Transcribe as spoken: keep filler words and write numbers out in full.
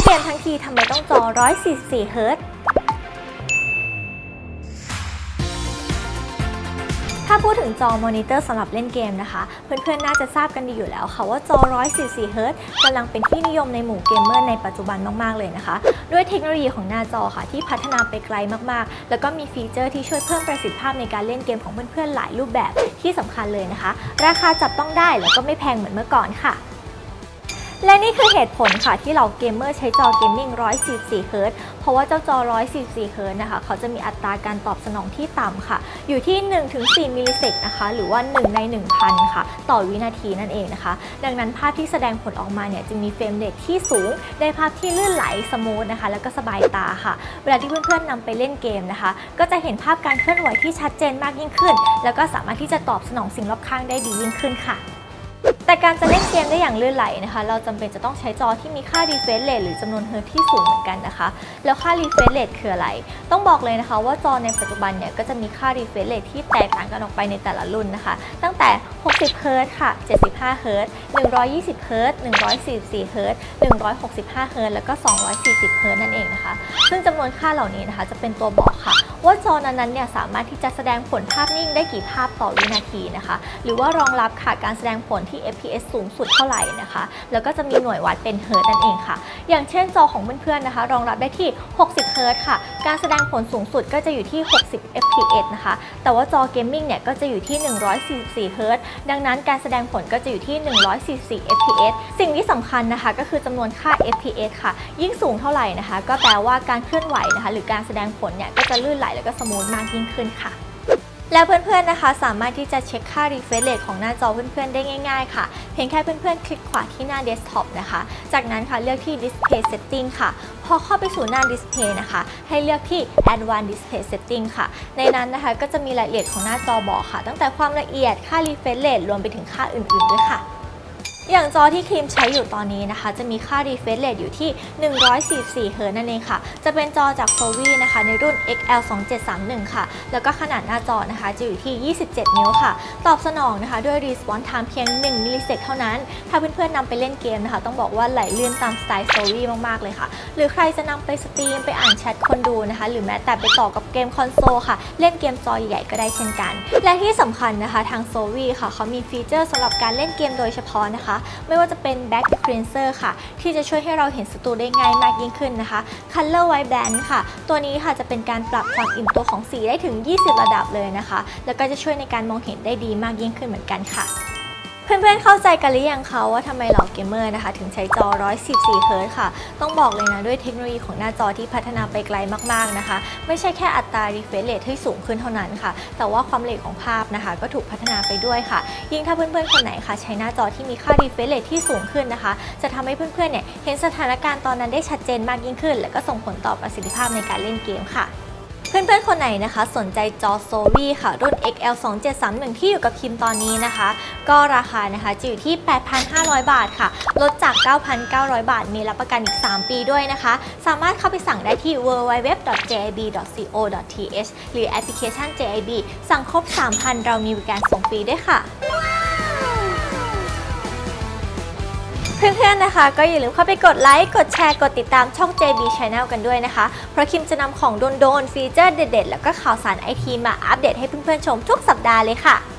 เกมทั้งทีทำไมต้องจอหนึ่งร้อยสี่สิบสี่เฮิร์ตซ์ถ้าพูดถึงจอมอนิเตอร์สำหรับเล่นเกมนะคะเพื่อนๆน่าจะทราบกันดีอยู่แล้วค่ะว่าจอหนึ่งร้อยสี่สิบสี่เฮิร์ตซ์กำลังเป็นที่นิยมในหมู่เกมเมอร์ในปัจจุบันมากๆเลยนะคะด้วยเทคโนโลยีของหน้าจอค่ะที่พัฒนาไปไกลมากๆแล้วก็มีฟีเจอร์ที่ช่วยเพิ่มประสิทธิภาพในการเล่นเกมของเพื่อนๆหลายรูปแบบที่สำคัญเลยนะคะราคาจับต้องได้แล้วก็ไม่แพงเหมือนเมื่อก่อนค่ะและนี่คือเหตุผลค่ะที่เหล่าเกมเมอร์ใช้จอเกมมิ่งหนึ่งร้อยสี่สิบสี่เฮิร์ตซ์เพราะว่าเจ้าจอหนึ่งร้อยสี่สิบสี่เฮิร์ตซ์นะคะเขาจะมีอัตราการตอบสนองที่ต่ำค่ะอยู่ที่ หนึ่งถึงสี่ มิลลิเซกนะคะหรือว่าหนึ่งใน หนึ่งพัน ค่ะต่อวินาทีนั่นเองนะคะดังนั้นภาพที่แสดงผลออกมาเนี่ยจึงมีเฟรมเรทที่สูงได้ภาพที่ลื่นไหลสมูทนะคะแล้วก็สบายตาค่ะเวลาที่เพื่อนๆนำไปเล่นเกมนะคะก็จะเห็นภาพการเคลื่อนไหวที่ชัดเจนมากยิ่งขึ้นแล้วก็สามารถที่จะตอบสนองสิ่งรอบข้างได้ดียิ่งขึ้นค่ะแต่การจะเล่นเกมได้อย่างลื่นไหลนะคะเราจำเป็นจะต้องใช้จอที่มีค่า refresh rate หรือจำนวนเฮิร์ตซ์ที่สูงเหมือนกันนะคะแล้วค่า refresh rate คืออะไรต้องบอกเลยนะคะว่าจอในปัจจุบันเนี่ยก็จะมีค่า refresh rate ที่แตกต่างกันออกไปในแต่ละรุ่นนะคะตั้งแต่หกสิบเฮิร์ตซ์ค่ะเจ็ดสิบห้าเฮิร์ตซ์หนึ่งร้อยยี่สิบเฮิร์ตซ์หนึ่งร้อยสี่สิบสี่เฮิร์ตซ์หนึ่งร้อยหกสิบห้าเฮิร์ตซ์แล้วก็สองร้อยสี่สิบเฮิร์ตซ์นั่นเองนะคะซึ่งจำนวนค่าเหล่านี้นะคะจะเป็นตัวบอกค่ะว่าจอนั้นๆเนี่ยสามารถที่จะแสดงผลภาพนิ่งได้กี่ภาพต่อวินาทีนะคะหรือว่ารองรับค่ะการแสดงผลที่ เอฟ พี เอส สูงสุดเท่าไหร่นะคะแล้วก็จะมีหน่วยวัดเป็นเฮิร์ตซ์นั่นเองค่ะอย่างเช่นจอของเพื่อนๆนะคะรองรับได้ที่หกสิบเฮิร์ตซ์ค่ะการแสดงผลสูงสุดก็จะอยู่ที่หกสิบ เอฟ พี เอส นะคะแต่ว่าจอเกมมิ่งเนี่ยก็จะอยู่ที่หนึ่งร้อยสี่สิบสี่เฮิร์ตซ์ดังนั้นการแสดงผลก็จะอยู่ที่หนึ่งร้อยสี่สิบสี่ เอฟ พี เอส สิ่งที่สำคัญนะคะก็คือจำนวนค่า เอฟ พี เอส ค่ะยิ่งสูงเท่าไหร่นะคะก็แปลว่าการเคลื่อนไหวนะคะหรือการแสดงผลเนี่ยก็จะลื่นไหลแล้วก็สมูทมากยิ่งขึ้นค่ะแล้วเพื่อนๆนะคะสามารถที่จะเช็คค่า refresh rate ของหน้าจอเพื่อนๆได้ง่ายๆค่ะเพียงแค่เพื่อนๆคลิกขวาที่หน้า desktop นะคะจากนั้นค่ะเลือกที่ display setting ค่ะพอเข้าไปสู่หน้า display นะคะให้เลือกที่ advanced display setting ค่ะในนั้นนะคะก็จะมีรายละเอียดของหน้าจอบอกค่ะตั้งแต่ความละเอียดค่า refresh rate รวมไปถึงค่าอื่นๆด้วยค่ะอย่างจอที่ครีมใช้อยู่ตอนนี้นะคะจะมีค่า refresh rate อยู่ที่หนึ่งร้อยสี่สิบสี่เฮิร์ตซ์นั่นเองค่ะจะเป็นจอจาก โซวี่ นะคะในรุ่น เอ็กซ์ แอล สองเจ็ดสามหนึ่ง ค่ะแล้วก็ขนาดหน้าจอนะคะจะอยู่ที่ยี่สิบเจ็ดนิ้วค่ะตอบสนองนะคะด้วย response time เพียงหนึ่งมิลลิเซกเท่านั้นถ้าเพื่อนๆนำไปเล่นเกมนะคะต้องบอกว่าไหลลื่นตามสไตล์ โซวี่ มากๆเลยค่ะหรือใครจะนำไปสตรีมไปอ่านแชทคนดูนะคะหรือแม้แต่ไปต่อกับเกมคอนโซลค่ะเล่นเกมจอใหญ่ๆก็ได้เช่นกันและที่สำคัญนะคะทาง โซวี่ ค่ะเขามีฟีเจอร์สำหรับการเล่นเกมโดยเฉพาะนะคะไม่ว่าจะเป็นBack Cleanser ค่ะที่จะช่วยให้เราเห็นศัตรูได้ง่ายมากยิ่งขึ้นนะคะ Color White Balance ค่ะตัวนี้ค่ะจะเป็นการปรับความอิ่มตัวของสีได้ถึงยี่สิบระดับเลยนะคะแล้วก็จะช่วยในการมองเห็นได้ดีมากยิ่งขึ้นเหมือนกันค่ะเพื่อนๆเข้าใจกันหรือยังคะว่าทำไมเหล่าเกมเมอร์นะคะถึงใช้จอหนึ่งร้อยสี่สิบสี่เฮิร์ตซ์ค่ะต้องบอกเลยนะด้วยเทคโนโลยีของหน้าจอที่พัฒนาไปไกลมากๆนะคะไม่ใช่แค่อัตรา refresh rate ที่สูงขึ้นเท่านั้นค่ะแต่ว่าความละเอียดของภาพนะคะก็ถูกพัฒนาไปด้วยค่ะยิ่งถ้าเพื่อนๆคนไหนค่ะใช้หน้าจอที่มีค่า refresh rate ที่สูงขึ้นนะคะจะทำให้เพื่อนๆเนี่ยเห็นสถานการณ์ตอนนั้นได้ชัดเจนมากยิ่งขึ้นและก็ส่งผลต่อประสิทธิภาพในการเล่นเกมค่ะเพื่อนๆคนไหนนะคะสนใจจอ โซวี่ ค่ะรุ่น เอ็กซ์ แอล สองเจ็ดสามหนึ่ง ที่อยู่กับคิมตอนนี้นะคะก็ราคานะคะจะอยู่ที่ แปดพันห้าร้อย บาทค่ะลดจาก เก้าพันเก้าร้อย บาทมีรับประกันอีกสามปีด้วยนะคะสามารถเข้าไปสั่งได้ที่ ดับเบิลยู ดับเบิลยู ดับเบิลยู ดอท เจ ไอ บี ดอท ซี โอ ดอท ที เอช หรือแอปพลิเคชัน เจ ไอ บี สั่งครบ สามพัน เรามีบริการส่งฟรีด้วยค่ะเพื่อนๆนะคะก็อย่าลืมเข้าไปกดไลค์กดแชร์กดติดตามช่อง เจ บี Channel กันด้วยนะคะเพราะคิมจะนำของโดนๆฟีเจอร์เด็ดๆแล้วก็ข่าวสารไอทีมาอัปเดตให้เพื่อนๆชมทุกสัปดาห์เลยค่ะ